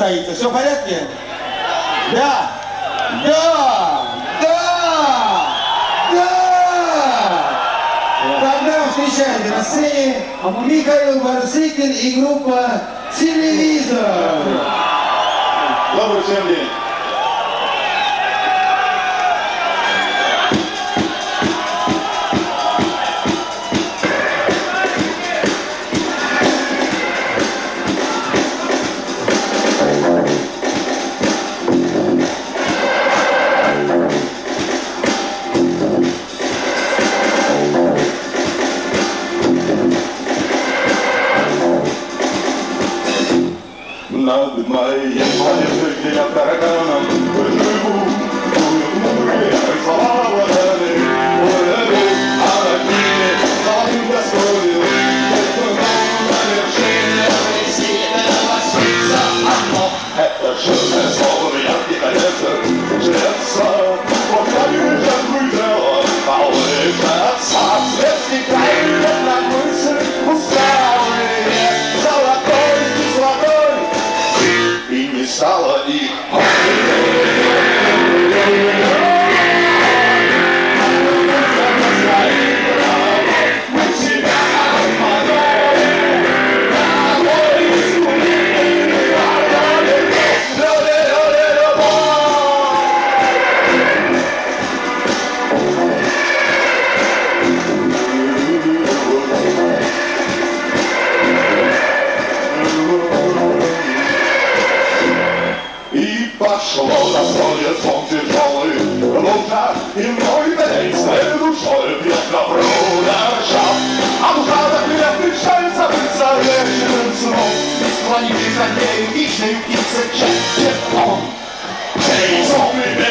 стоится. Все в порядке? Да! Да! Да! Да! Тогда встречайте на сцене Михаил Барсыкин и группа «Телевизор». Добрый всем день. Над моей планетой, где я тараканом живу, дуют мудрые слова владаны, а над ними золотым достоин. Только на вершине действительно восьмится одно. Это жирное слово, яркий коллектор, жрется, вот как лежат выжало, а улыбнется, светский край, на мысль усталые, золотой и золотой. И не стало их. Пошло на столе сон тяжелый, луна, и мой день своей душой бьет добру на шаг. А душа так меня встречает, забыться вечером сном, склонившись за нею, вечной птицы, честен он. Эй, сонный